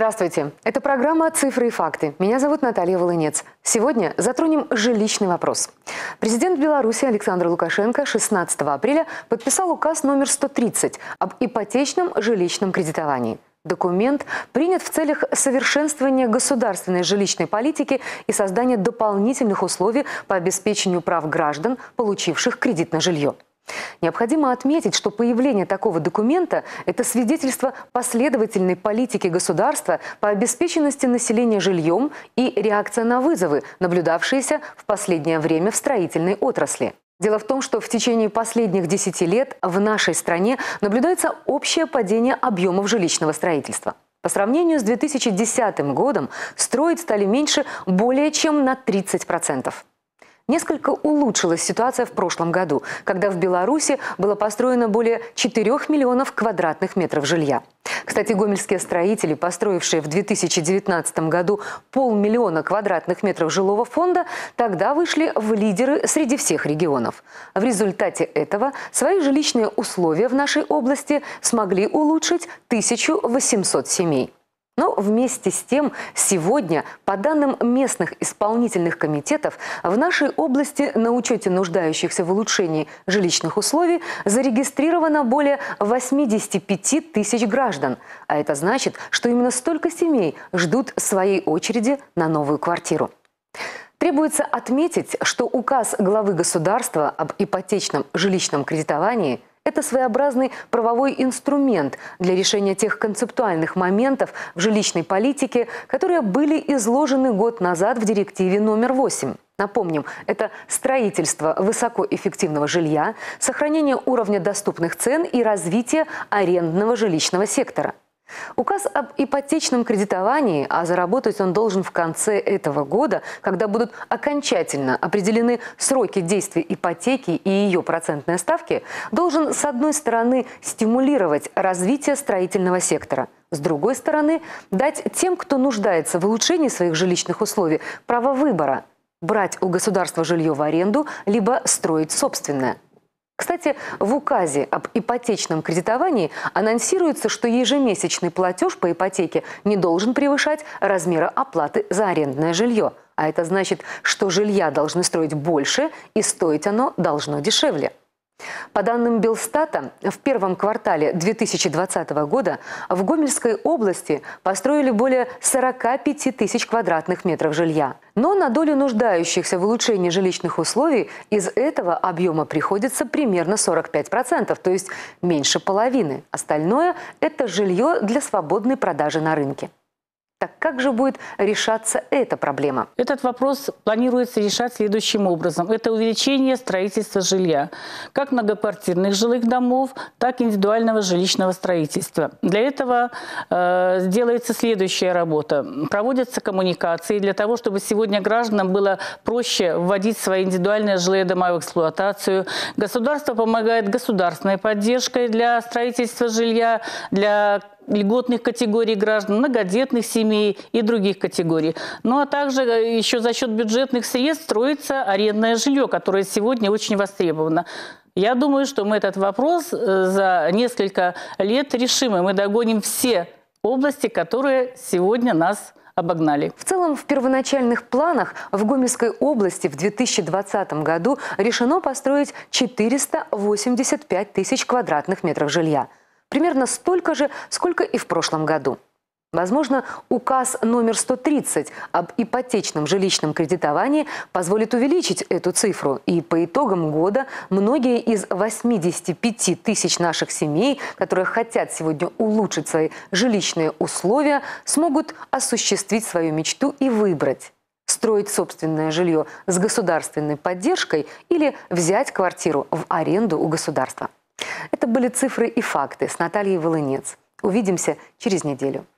Здравствуйте! Это программа «Цифры и факты». Меня зовут Наталья Волынец. Сегодня затронем жилищный вопрос. Президент Беларуси Александр Лукашенко 16 апреля подписал указ номер 130 об ипотечном жилищном кредитовании. Документ принят в целях совершенствования государственной жилищной политики и создания дополнительных условий по обеспечению прав граждан, получивших кредит на жилье. Необходимо отметить, что появление такого документа – это свидетельство последовательной политики государства по обеспеченности населения жильем и реакция на вызовы, наблюдавшиеся в последнее время в строительной отрасли. Дело в том, что в течение последних 10 лет в нашей стране наблюдается общее падение объемов жилищного строительства. По сравнению с 2010 годом строить стали меньше более чем на 30%. Несколько улучшилась ситуация в прошлом году, когда в Беларуси было построено более 4 миллионов квадратных метров жилья. Кстати, гомельские строители, построившие в 2019 году 500 000 квадратных метров жилого фонда, тогда вышли в лидеры среди всех регионов. В результате этого свои жилищные условия в нашей области смогли улучшить 1800 семей. Но вместе с тем, сегодня, по данным местных исполнительных комитетов, в нашей области на учете нуждающихся в улучшении жилищных условий зарегистрировано более 85 тысяч граждан. А это значит, что именно столько семей ждут своей очереди на новую квартиру. Требуется отметить, что указ главы государства об ипотечном жилищном кредитовании – это своеобразный правовой инструмент для решения тех концептуальных моментов в жилищной политике, которые были изложены год назад в директиве номер 8. Напомним, это строительство высокоэффективного жилья, сохранение уровня доступных цен и развитие арендного жилищного сектора. Указ об ипотечном кредитовании, а заработать он должен в конце этого года, когда будут окончательно определены сроки действия ипотеки и ее процентные ставки, должен, с одной стороны, стимулировать развитие строительного сектора, с другой стороны, дать тем, кто нуждается в улучшении своих жилищных условий, право выбора – брать у государства жилье в аренду, либо строить собственное. Кстати, в указе об ипотечном кредитовании анонсируется, что ежемесячный платеж по ипотеке не должен превышать размера оплаты за арендное жилье. А это значит, что жилья должны строить больше и стоить оно должно дешевле. По данным Белстата, в первом квартале 2020 года в Гомельской области построили более 45 тысяч квадратных метров жилья. Но на долю нуждающихся в улучшении жилищных условий из этого объема приходится примерно 45%, то есть меньше половины. Остальное – это жилье для свободной продажи на рынке. Так как же будет решаться эта проблема? Этот вопрос планируется решать следующим образом. Это увеличение строительства жилья, как многоквартирных жилых домов, так и индивидуального жилищного строительства. Для этого делается следующая работа. Проводятся коммуникации для того, чтобы сегодня гражданам было проще вводить свои индивидуальные жилые дома в эксплуатацию. Государство помогает государственной поддержкой для строительства жилья, для льготных категорий граждан, многодетных семей и других категорий. Ну а также еще за счет бюджетных средств строится арендное жилье, которое сегодня очень востребовано. Я думаю, что мы этот вопрос за несколько лет решим, и мы догоним все области, которые сегодня нас обогнали. В целом, в первоначальных планах в Гомельской области в 2020 году решено построить 485 тысяч квадратных метров жилья. Примерно столько же, сколько и в прошлом году. Возможно, указ номер 130 об ипотечном жилищном кредитовании позволит увеличить эту цифру. И по итогам года многие из 85 тысяч наших семей, которые хотят сегодня улучшить свои жилищные условия, смогут осуществить свою мечту и выбрать – строить собственное жилье с государственной поддержкой или взять квартиру в аренду у государства. Это были «Цифры и факты» с Натальей Волынец. Увидимся через неделю.